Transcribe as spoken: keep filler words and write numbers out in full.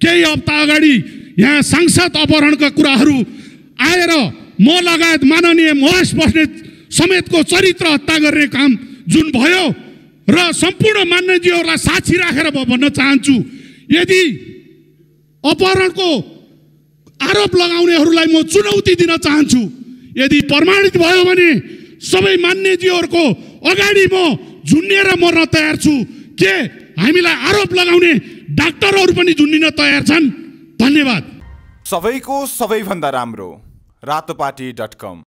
केही हप्ता अगाडि यहाँ सांसद अपहरणका कुराहरू आएर म लगायत माननीय महेश बस्नेत समेतको चरित्र हत्या गर्ने काम जुन भयो र सम्पूर्ण मान्यजीहरूलाई साक्षी राखेर म भन्न चाहन्छु, यदि अपहरणको आरोप लगाउनेहरूलाई म चुनौती दिन चाहन्छु। यदि प्रमाणित भयो भने सबै मान्यजीहरूको अगाडि म झुन्निएर मर्न तयार छु। के हामीलाई आरोप लगाउने डाक्टरहरू पनि झुन्निन तयार छन्? धन्यवाद। सबैको सबैभन्दा राम्रो रातोपाटी डट कम।